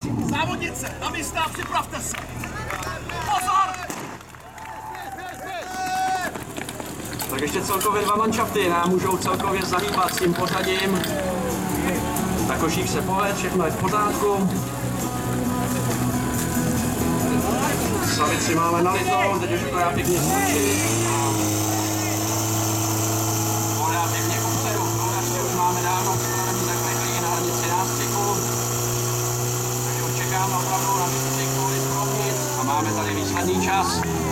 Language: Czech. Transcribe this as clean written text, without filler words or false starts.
Závodnice, na místa, připravte se! Pozor! Tak ještě celkově dva manšafty nám můžou celkově zahýbat s tím pořadím. Na košík se poved, všechno je v pořádku. Slavici máme nalitou, teď už to dá pěkně skočit. Voda pěkně ku předu, ještě už máme dávno připravený zakleklí na hranici nástřiku. Takže už čekáme opravdu na výstřik kvůli z a máme tady výsledný čas.